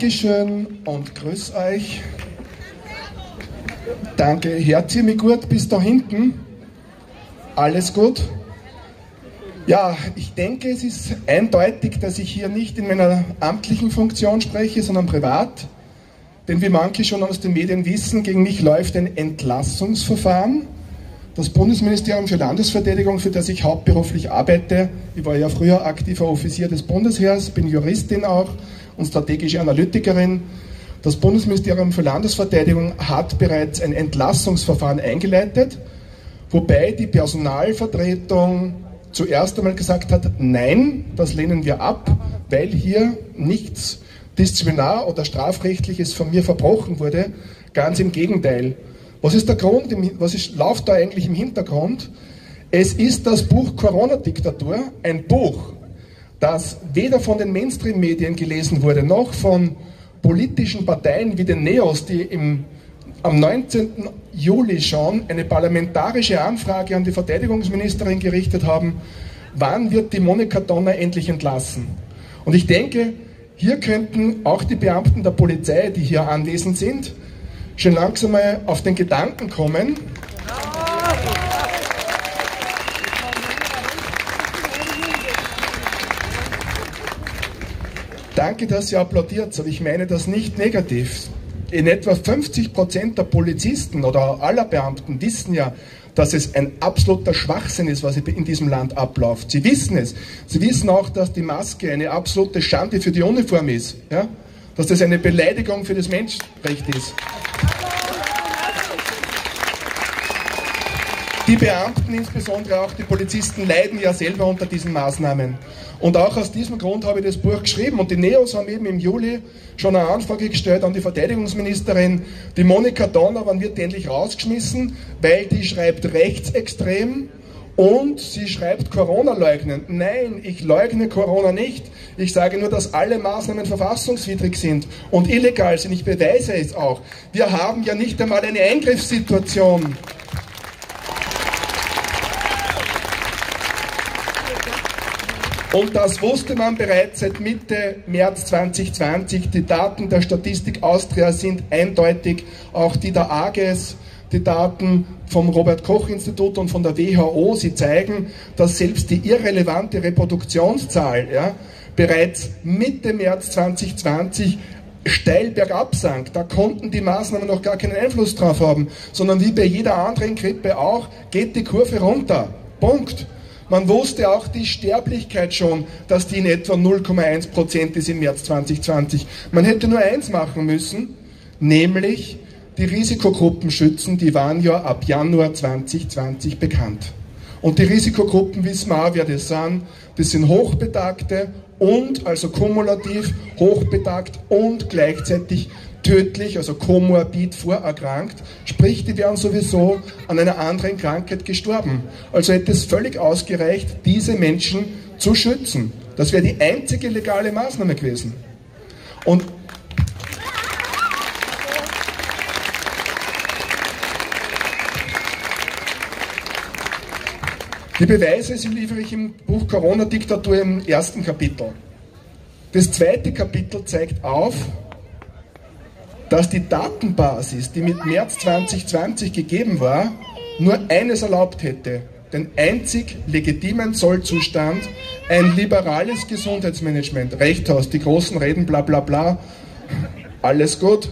Dankeschön und grüß euch. Danke, hört ihr mich gut bis da hinten? Alles gut? Ja, ich denke, es ist eindeutig, dass ich hier nicht in meiner amtlichen Funktion spreche, sondern privat. Denn wie manche schon aus den Medien wissen, gegen mich läuft ein Entlassungsverfahren. Das Bundesministerium für Landesverteidigung, für das ich hauptberuflich arbeite, ich war ja früher aktiver Offizier des Bundesheers, bin Juristin auch und strategische Analytikerin. Das Bundesministerium für Landesverteidigung hat bereits ein Entlassungsverfahren eingeleitet, wobei die Personalvertretung zuerst einmal gesagt hat, nein, das lehnen wir ab, weil hier nichts Disziplinar- oder Strafrechtliches von mir verbrochen wurde. Ganz im Gegenteil. Was ist der Grund, läuft da eigentlich im Hintergrund? Es ist das Buch Corona-Diktatur, ein Buch, das weder von den Mainstream-Medien gelesen wurde, noch von politischen Parteien wie den NEOS, die am 19. Juli schon eine parlamentarische Anfrage an die Verteidigungsministerin gerichtet haben, wann wird die Monika Donner endlich entlassen? Und ich denke, hier könnten auch die Beamten der Polizei, die hier anwesend sind, schon langsam mal auf den Gedanken kommen, danke, dass ihr applaudiert, aber ich meine das nicht negativ. In etwa 50% der Polizisten oder aller Beamten wissen ja, dass es ein absoluter Schwachsinn ist, was in diesem Land abläuft. Sie wissen es. Sie wissen auch, dass die Maske eine absolute Schande für die Uniform ist. Ja? Dass das eine Beleidigung für das Menschenrecht ist. Die Beamten, insbesondere auch die Polizisten, leiden ja selber unter diesen Maßnahmen. Und auch aus diesem Grund habe ich das Buch geschrieben. Und die NEOS haben eben im Juli schon eine Anfrage gestellt an die Verteidigungsministerin. Die Monika Donner, wann wird die endlich rausgeschmissen? Weil die schreibt rechtsextrem und sie schreibt Corona leugnen. Nein, ich leugne Corona nicht. Ich sage nur, dass alle Maßnahmen verfassungswidrig sind und illegal sind. Ich beweise es auch. Wir haben ja nicht einmal eine Eingriffssituation. Und das wusste man bereits seit Mitte März 2020. Die Daten der Statistik Austria sind eindeutig, auch die der AGES, die Daten vom Robert-Koch-Institut und von der WHO. Sie zeigen, dass selbst die irrelevante Reproduktionszahl bereits Mitte März 2020 steil bergab sank. Da konnten die Maßnahmen noch gar keinen Einfluss drauf haben, sondern wie bei jeder anderen Grippe auch, geht die Kurve runter. Punkt. Man wusste auch die Sterblichkeit schon, dass die in etwa 0,1% ist im März 2020. Man hätte nur eins machen müssen, nämlich die Risikogruppen schützen, die waren ja ab Januar 2020 bekannt. Und die Risikogruppen wissen wir auch, wer das sind. Das sind Hochbetagte und, also kumulativ, hochbetagt und gleichzeitig tödlich, also komorbid vorerkrankt, sprich, die wären sowieso an einer anderen Krankheit gestorben. Also hätte es völlig ausgereicht, diese Menschen zu schützen. Das wäre die einzige legale Maßnahme gewesen. Und die Beweise liefere ich im Buch Corona-Diktatur im ersten Kapitel. Das zweite Kapitel zeigt auf, dass die Datenbasis, die mit März 2020 gegeben war, nur eines erlaubt hätte, den einzig legitimen Sollzustand, ein liberales Gesundheitsmanagement. Recht hast, die großen Reden, bla bla bla, alles gut.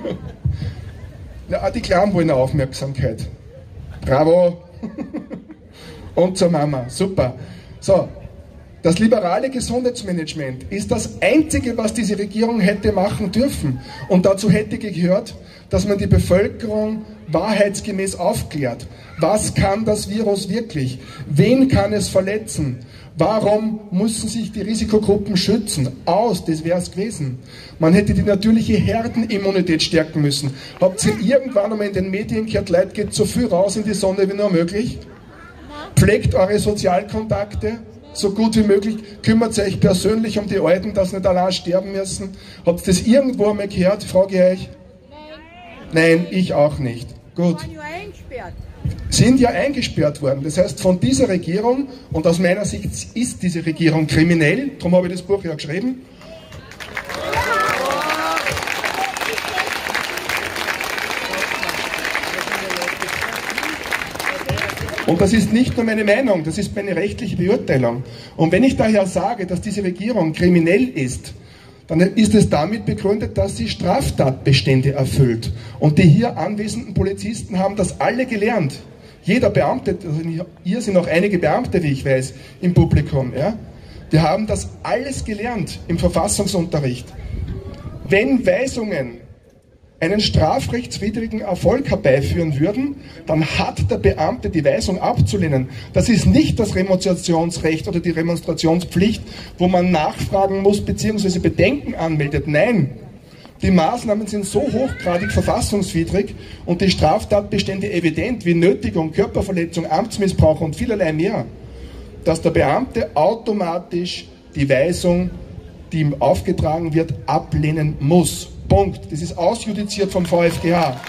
Ja, die Kleinen wollen Aufmerksamkeit. Bravo. Und zur Mama, super. So. Das liberale Gesundheitsmanagement ist das Einzige, was diese Regierung hätte machen dürfen. Und dazu hätte gehört, dass man die Bevölkerung wahrheitsgemäß aufklärt. Was kann das Virus wirklich? Wen kann es verletzen? Warum müssen sich die Risikogruppen schützen? Das wäre es gewesen. Man hätte die natürliche Herdenimmunität stärken müssen. Habt ihr irgendwann einmal in den Medien gehört, Leute, geht so viel raus in die Sonne wie nur möglich? Pflegt eure Sozialkontakte so gut wie möglich, kümmert euch persönlich um die Alten, dass sie nicht allein sterben müssen. Habt ihr das irgendwo einmal gehört, frage ich euch? Nein, ich auch nicht. Gut. Sind ja eingesperrt worden. Das heißt, von dieser Regierung, und aus meiner Sicht ist diese Regierung kriminell, darum habe ich das Buch ja geschrieben, Und das ist nicht nur meine Meinung, das ist meine rechtliche Beurteilung. Und wenn ich daher sage, dass diese Regierung kriminell ist, dann ist es damit begründet, dass sie Straftatbestände erfüllt. Und die hier anwesenden Polizisten haben das alle gelernt. Jeder Beamte, also hier sind auch einige Beamte, wie ich weiß, im Publikum, ja? Die haben das alles gelernt im Verfassungsunterricht. Wenn Weisungen einen strafrechtswidrigen Erfolg herbeiführen würden, dann hat der Beamte die Weisung abzulehnen. Das ist nicht das Remonstrationsrecht oder die Remonstrationspflicht, wo man nachfragen muss bzw. Bedenken anmeldet. Nein, die Maßnahmen sind so hochgradig verfassungswidrig und die Straftatbestände evident wie Nötigung, Körperverletzung, Amtsmissbrauch und vielerlei mehr, dass der Beamte automatisch die Weisung, die ihm aufgetragen wird, ablehnen muss. Punkt. Das ist ausjudiziert vom VfGH.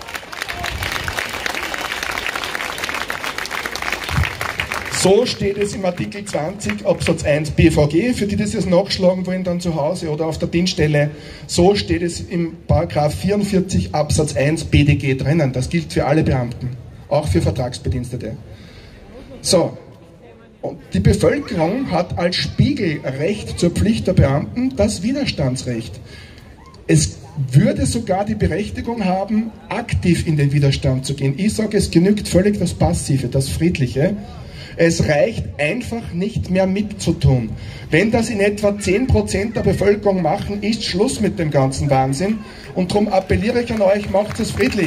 So steht es im Artikel 20 Absatz 1 BVG, für die das jetzt nachschlagen wollen dann zu Hause oder auf der Dienststelle. So steht es im Paragraph 44 Absatz 1 BDG drinnen. Das gilt für alle Beamten, auch für Vertragsbedienstete. So. Und die Bevölkerung hat als Spiegelrecht zur Pflicht der Beamten das Widerstandsrecht. Es würde sogar die Berechtigung haben, aktiv in den Widerstand zu gehen. Ich sage, es genügt völlig das Passive, das Friedliche. Es reicht einfach nicht mehr mitzutun. Wenn das in etwa 10% der Bevölkerung machen, ist Schluss mit dem ganzen Wahnsinn. Und darum appelliere ich an euch, macht es friedlich.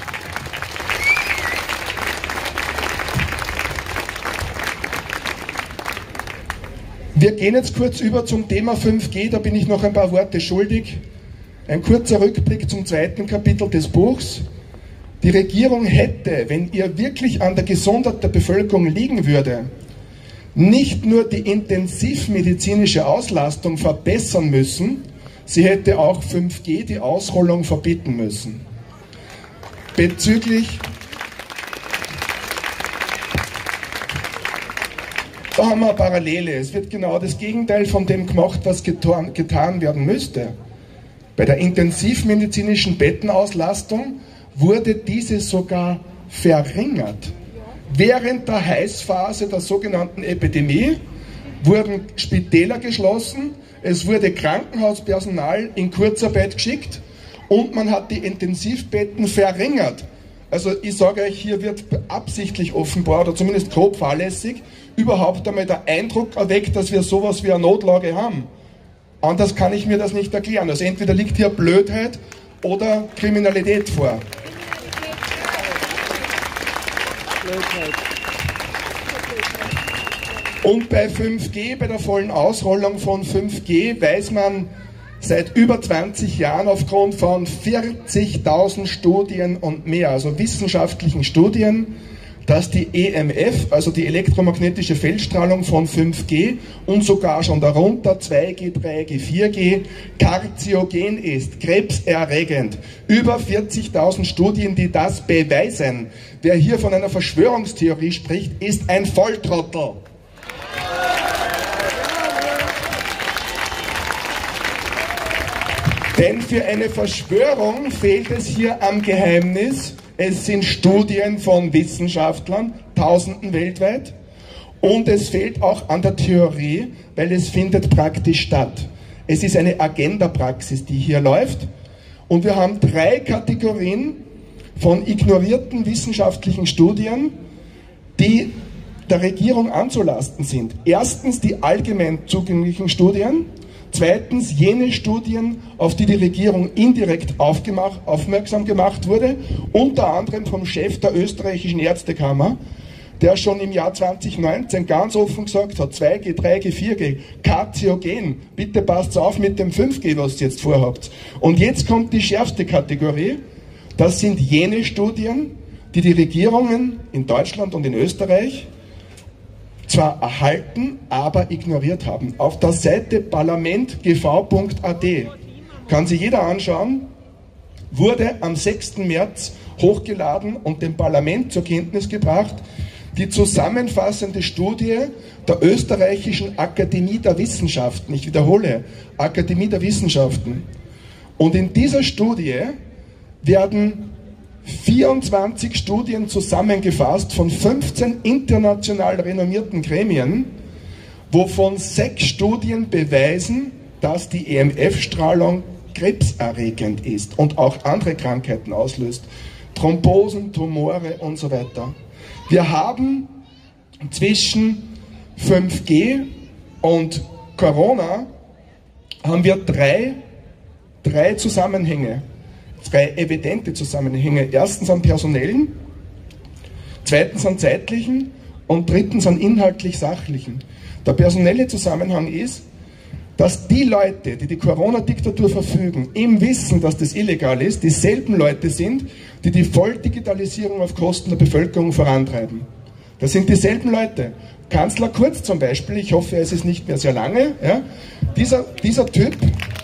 Wir gehen jetzt kurz über zum Thema 5G, da bin ich noch ein paar Worte schuldig. Ein kurzer Rückblick zum 2. Kapitel des Buchs. Die Regierung hätte, wenn ihr wirklich an der Gesundheit der Bevölkerung liegen würde, nicht nur die intensivmedizinische Auslastung verbessern müssen, sie hätte auch 5G die Ausrollung verbieten müssen. Da haben wir eine Parallele. Es wird genau das Gegenteil von dem gemacht, was getan werden müsste. Bei der intensivmedizinischen Bettenauslastung wurde diese sogar verringert. Während der Heißphase der sogenannten Epidemie wurden Spitäler geschlossen, es wurde Krankenhauspersonal in Kurzarbeit geschickt und man hat die Intensivbetten verringert. Also ich sage euch, hier wird absichtlich offenbar oder zumindest grob fahrlässig überhaupt einmal der Eindruck erweckt, dass wir sowas wie eine Notlage haben. Anders kann ich mir das nicht erklären. Also entweder liegt hier Blödheit oder Kriminalität vor. Und bei 5G, bei der vollen Ausrollung von 5G, weiß man seit über 20 Jahren aufgrund von 40.000 Studien und mehr, also wissenschaftlichen Studien, dass die EMF, also die elektromagnetische Feldstrahlung von 5G und sogar schon darunter 2G, 3G, 4G karzinogen ist, krebserregend. Über 40.000 Studien, die das beweisen. Wer hier von einer Verschwörungstheorie spricht, ist ein Volltrottel. Denn für eine Verschwörung fehlt es hier am Geheimnis. Es sind Studien von Wissenschaftlern, Tausenden weltweit, und es fehlt auch an der Theorie, weil es findet praktisch statt. Es ist eine Agenda-Praxis, die hier läuft, und wir haben 3 Kategorien von ignorierten wissenschaftlichen Studien, die der Regierung anzulasten sind. Erstens die allgemein zugänglichen Studien, zweitens jene Studien, auf die die Regierung indirekt aufmerksam gemacht wurde, unter anderem vom Chef der österreichischen Ärztekammer, der schon im Jahr 2019 ganz offen gesagt hat, 2G, 3G, 4G, karzinogen, bitte passt auf mit dem 5G, was ihr jetzt vorhabt. Und jetzt kommt die schärfste Kategorie, das sind jene Studien, die die Regierungen in Deutschland und in Österreich zwar erhalten, aber ignoriert haben. Auf der Seite parlamentgv.at kann sich jeder anschauen, wurde am 6. März hochgeladen und dem Parlament zur Kenntnis gebracht, die zusammenfassende Studie der österreichischen Akademie der Wissenschaften. Ich wiederhole, Akademie der Wissenschaften. Und in dieser Studie werden 24 Studien zusammengefasst von 15 international renommierten Gremien, wovon 6 Studien beweisen, dass die EMF-Strahlung krebserregend ist und auch andere Krankheiten auslöst. Thrombosen, Tumore und so weiter. Wir haben zwischen 5G und Corona haben wir drei Zusammenhänge, 3 evidente Zusammenhänge. Erstens an personellen, zweitens an zeitlichen und drittens an inhaltlich-sachlichen. Der personelle Zusammenhang ist, dass die Leute, die die Corona-Diktatur verfügen, im Wissen, dass das illegal ist, dieselben Leute sind, die die Volldigitalisierung auf Kosten der Bevölkerung vorantreiben. Das sind dieselben Leute. Kanzler Kurz zum Beispiel, ich hoffe, es ist nicht mehr sehr lange, ja, dieser Typ,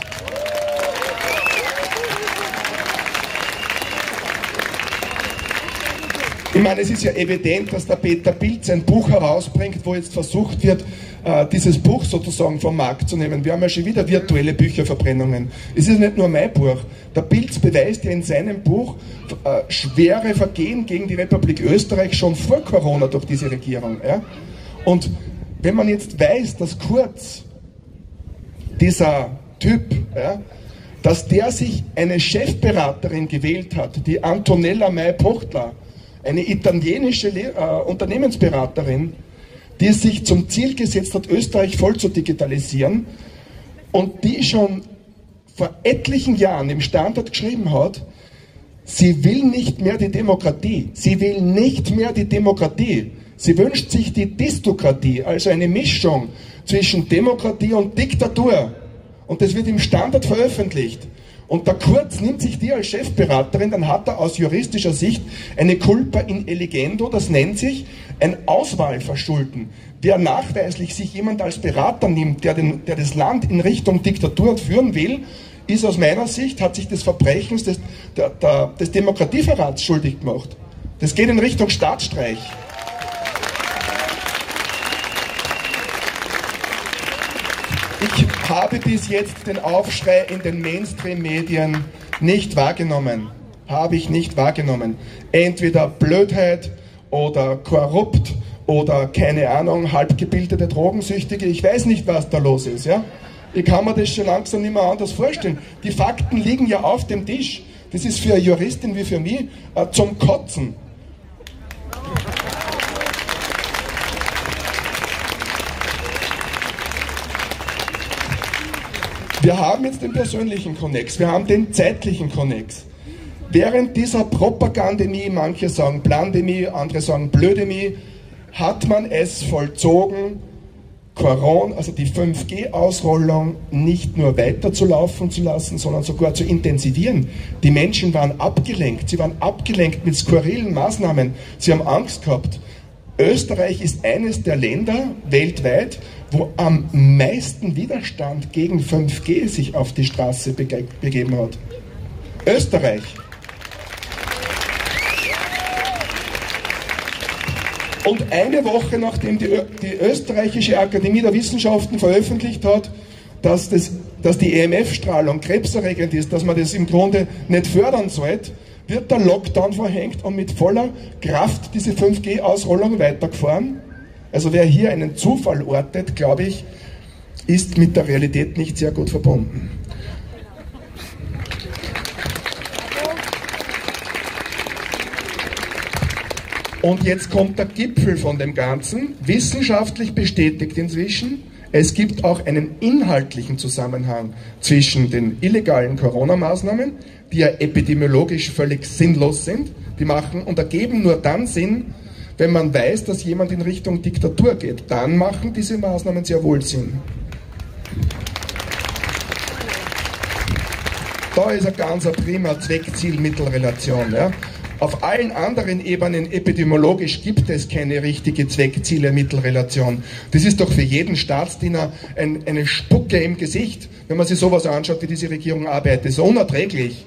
ich meine, es ist ja evident, dass der Peter Pilz ein Buch herausbringt, wo jetzt versucht wird, dieses Buch sozusagen vom Markt zu nehmen. Wir haben ja schon wieder virtuelle Bücherverbrennungen. Es ist nicht nur mein Buch. Der Pilz beweist ja in seinem Buch schwere Vergehen gegen die Republik Österreich schon vor Corona durch diese Regierung. Ja? Und wenn man jetzt weiß, dass Kurz, dieser Typ, ja, dass der sich eine Chefberaterin gewählt hat, die Antonella May-Pochtler, eine italienische Unternehmensberaterin, die es sich zum Ziel gesetzt hat, Österreich voll zu digitalisieren und die schon vor etlichen Jahren im Standard geschrieben hat, sie will nicht mehr die Demokratie. Sie will nicht mehr die Demokratie. Sie wünscht sich die Distokratie, also eine Mischung zwischen Demokratie und Diktatur. Und das wird im Standard veröffentlicht. Und der Kurz nimmt sich die als Chefberaterin, dann hat er aus juristischer Sicht eine Culpa in eligendo, das nennt sich ein Auswahlverschulden. Wer nachweislich sich jemand als Berater nimmt, der das Land in Richtung Diktatur führen will, ist aus meiner Sicht, hat sich des Verbrechens des Demokratieverrats schuldig gemacht. Das geht in Richtung Staatsstreich. Ich habe bis jetzt den Aufschrei in den Mainstream-Medien nicht wahrgenommen. Habe ich nicht wahrgenommen. Entweder Blödheit oder korrupt oder, keine Ahnung, halbgebildete Drogensüchtige. Ich weiß nicht, was da los ist. Ja? Ich kann mir das schon langsam nicht mehr anders vorstellen. Die Fakten liegen ja auf dem Tisch. Das ist für eine Juristin wie für mich zum Kotzen. Wir haben jetzt den persönlichen Konnex, wir haben den zeitlichen Konnex. Während dieser Propagandemie, manche sagen Plandemie, andere sagen Blödemie, hat man es vollzogen, Corona, also die 5G-Ausrollung nicht nur weiterzulaufen zu lassen, sondern sogar zu intensivieren. Die Menschen waren abgelenkt, sie waren abgelenkt mit skurrilen Maßnahmen, sie haben Angst gehabt. Österreich ist eines der Länder weltweit, wo am meisten Widerstand gegen 5G sich auf die Straße begeben hat. Österreich. Und eine Woche nachdem die Österreichische Akademie der Wissenschaften veröffentlicht hat, dass die EMF-Strahlung krebserregend ist, dass man das im Grunde nicht fördern sollte, wird der Lockdown verhängt und mit voller Kraft diese 5G-Ausrollung weitergefahren. Also wer hier einen Zufall ortet, glaube ich, ist mit der Realität nicht sehr gut verbunden. Und jetzt kommt der Gipfel von dem Ganzen, wissenschaftlich bestätigt inzwischen. Es gibt auch einen inhaltlichen Zusammenhang zwischen den illegalen Corona-Maßnahmen, die ja epidemiologisch völlig sinnlos sind, die machen und ergeben nur dann Sinn, wenn man weiß, dass jemand in Richtung Diktatur geht. Dann machen diese Maßnahmen sehr wohl Sinn. Da ist eine ganz prima Zweck-Ziel-Mittel-Relation. Ja. Auf allen anderen Ebenen epidemiologisch gibt es keine richtige Zweck-Ziele-Mittel-Relation. Das ist doch für jeden Staatsdiener eine Spucke im Gesicht, wenn man sich sowas anschaut, wie diese Regierung arbeitet. Das ist unerträglich.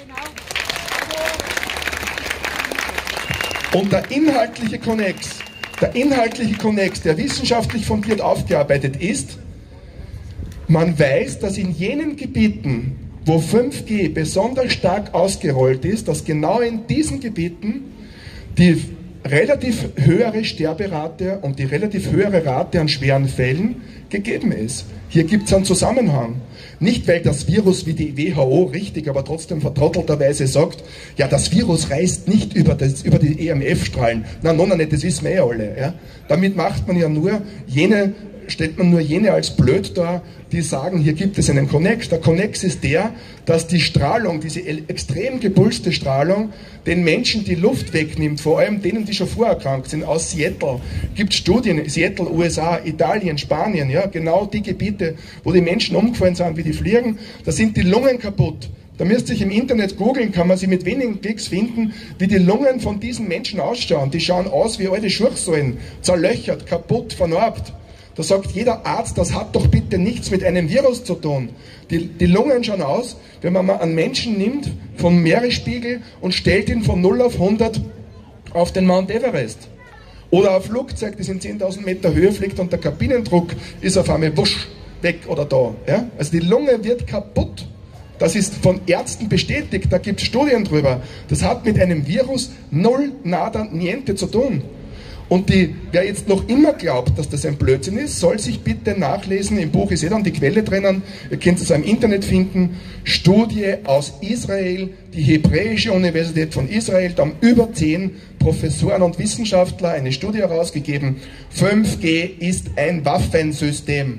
Und der inhaltliche Konnex, der wissenschaftlich fundiert aufgearbeitet ist, man weiß, dass in jenen Gebieten, wo 5G besonders stark ausgerollt ist, dass genau in diesen Gebieten die relativ höhere Sterberate und die relativ höhere Rate an schweren Fällen gegeben ist. Hier gibt es einen Zusammenhang. Nicht, weil das Virus wie die WHO richtig, aber trotzdem vertrottelterweise sagt, ja, das Virus reist nicht über die EMF-Strahlen. Nein, noch nicht, das wissen wir eh alle. Ja? Damit macht man ja nur stellt man nur jene als blöd dar, die sagen, hier gibt es einen Konnex. Der Konnex ist der, dass die Strahlung, diese extrem gepulste Strahlung, den Menschen die Luft wegnimmt, vor allem denen, die schon vorerkrankt sind. Aus Seattle gibt es Studien, Seattle, USA, Italien, Spanien, ja, genau die Gebiete, wo die Menschen umgefallen sind wie die Fliegen, da sind die Lungen kaputt. Da müsst ihr sich im Internet googeln, kann man sie mit wenigen Klicks finden, wie die Lungen von diesen Menschen ausschauen. Die schauen aus wie alte Schurchsäulen, zerlöchert, kaputt, vernarbt. Da sagt jeder Arzt, das hat doch bitte nichts mit einem Virus zu tun. Die Lungen schauen aus, wenn man mal einen Menschen nimmt vom Meeresspiegel und stellt ihn von 0 auf 100 auf den Mount Everest. Oder ein Flugzeug, das in 10.000 Meter Höhe fliegt und der Kabinendruck ist auf einmal wusch, weg oder da. Ja? Also die Lunge wird kaputt. Das ist von Ärzten bestätigt, da gibt es Studien drüber. Das hat mit einem Virus null, nada, niente zu tun. Und wer jetzt noch immer glaubt, dass das ein Blödsinn ist, soll sich bitte nachlesen, im Buch ist dann die Quelle drinnen, ihr könnt es auch im Internet finden, Studie aus Israel, die Hebräische Universität von Israel, da haben über 10 Professoren und Wissenschaftler eine Studie herausgegeben, 5G ist ein Waffensystem.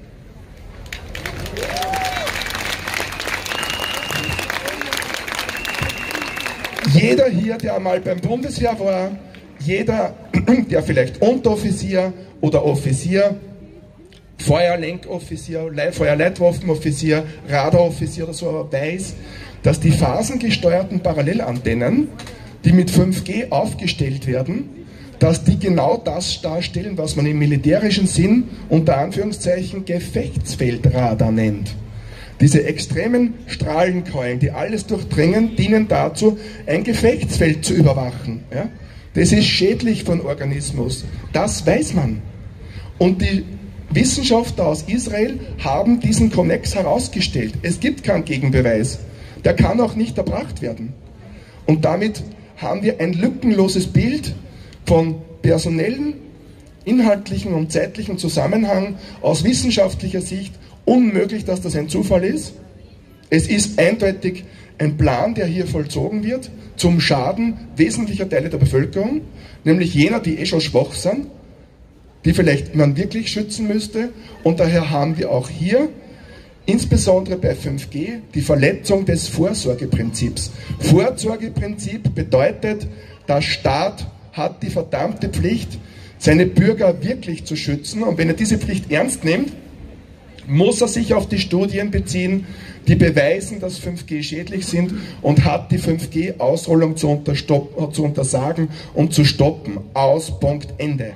Jeder hier, der einmal beim Bundesheer war, jeder, der vielleicht Unteroffizier oder Offizier, Feuerlenkoffizier, Feuerleitwaffenoffizier, Radaroffizier oder so weiß, dass die phasengesteuerten Parallelantennen, die mit 5G aufgestellt werden, dass die genau das darstellen, was man im militärischen Sinn unter Anführungszeichen Gefechtsfeldradar nennt. Diese extremen Strahlenkeulen, die alles durchdringen, dienen dazu, ein Gefechtsfeld zu überwachen. Ja? Das ist schädlich für den Organismus. Das weiß man. Und die Wissenschaftler aus Israel haben diesen Konnex herausgestellt. Es gibt keinen Gegenbeweis. Der kann auch nicht erbracht werden. Und damit haben wir ein lückenloses Bild von personellen, inhaltlichen und zeitlichen Zusammenhang aus wissenschaftlicher Sicht. Unmöglich, dass das ein Zufall ist. Es ist eindeutig ein Plan, der hier vollzogen wird, zum Schaden wesentlicher Teile der Bevölkerung, nämlich jener, die eh schon schwach sind, die vielleicht man wirklich schützen müsste. Und daher haben wir auch hier, insbesondere bei 5G, die Verletzung des Vorsorgeprinzips. Vorsorgeprinzip bedeutet, der Staat hat die verdammte Pflicht, seine Bürger wirklich zu schützen. Und wenn er diese Pflicht ernst nimmt, muss er sich auf die Studien beziehen, die beweisen, dass 5G schädlich sind, und hat die 5G-Ausrollung zu untersagen und zu stoppen. Aus, Punkt, Ende.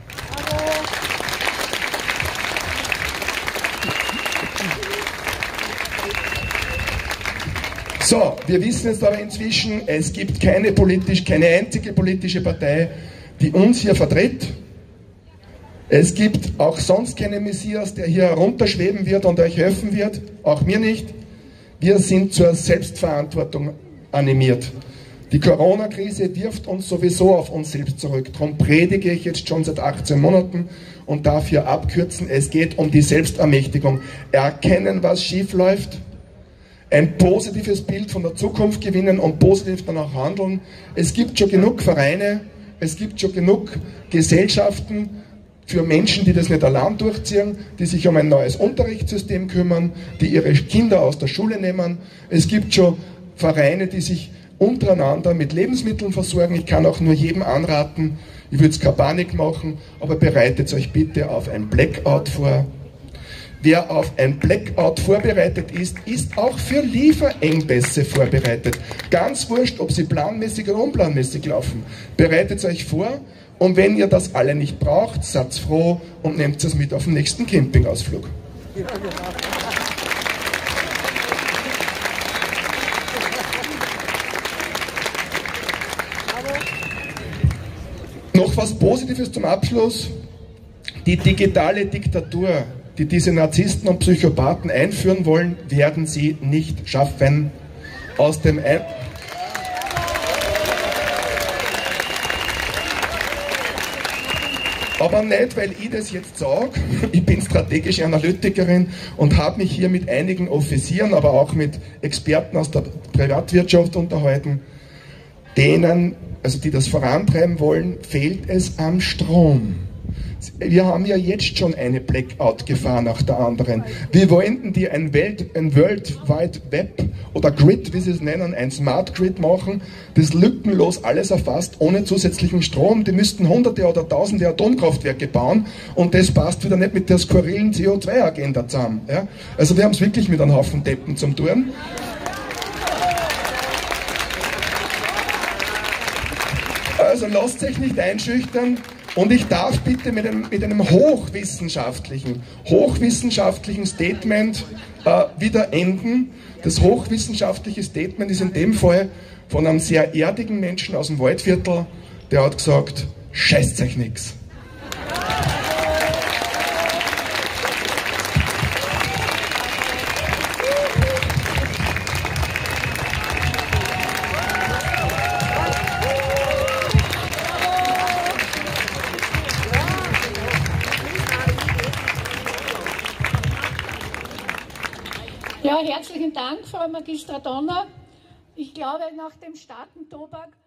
So, wir wissen jetzt aber inzwischen, es gibt keine einzige politische Partei, die uns hier vertritt. Es gibt auch sonst keinen Messias, der hier herunterschweben wird und euch helfen wird, auch mir nicht. Wir sind zur Selbstverantwortung animiert. Die Corona-Krise wirft uns sowieso auf uns selbst zurück. Darum predige ich jetzt schon seit 18 Monaten und darf hier abkürzen. Es geht um die Selbstermächtigung. Erkennen, was schief läuft, ein positives Bild von der Zukunft gewinnen und positiv danach handeln. Es gibt schon genug Vereine, es gibt schon genug Gesellschaften, für Menschen, die das nicht allein durchziehen, die sich um ein neues Unterrichtssystem kümmern, die ihre Kinder aus der Schule nehmen. Es gibt schon Vereine, die sich untereinander mit Lebensmitteln versorgen. Ich kann auch nur jedem anraten, ich würde es keine Panik machen, aber bereitet euch bitte auf ein Blackout vor. Wer auf ein Blackout vorbereitet ist, ist auch für Lieferengpässe vorbereitet. Ganz wurscht, ob sie planmäßig oder unplanmäßig laufen. Bereitet euch vor. Und wenn ihr das alle nicht braucht, seid froh und nehmt es mit auf den nächsten Campingausflug. Noch was Positives zum Abschluss. Die digitale Diktatur die diese Narzissten und Psychopathen einführen wollen, werden sie nicht schaffen. Aber nicht, weil ich das jetzt sage. Ich bin strategische Analytikerin und habe mich hier mit einigen Offizieren, aber auch mit Experten aus der Privatwirtschaft unterhalten. Denen, also die das vorantreiben wollen, fehlt es am Strom. Wir haben ja jetzt schon eine Blackout-Gefahr nach der anderen. Wir wollten die ein World Wide Web oder Grid, wie sie es nennen, ein Smart Grid machen, das lückenlos alles erfasst, ohne zusätzlichen Strom. Die müssten hunderte oder tausende Atomkraftwerke bauen und das passt wieder nicht mit der skurrilen CO2-Agenda zusammen. Ja? Also wir haben es wirklich mit einem Haufen Deppen zum tun. Also lasst euch nicht einschüchtern. Und ich darf bitte mit einem hochwissenschaftlichen Statement wieder enden. Das hochwissenschaftliche Statement ist in dem Fall von einem sehr erdigen Menschen aus dem Waldviertel, der hat gesagt, scheißt euch nix. Ja, herzlichen Dank, Frau Magistra Donner. Ich glaube, nach dem starken Tobak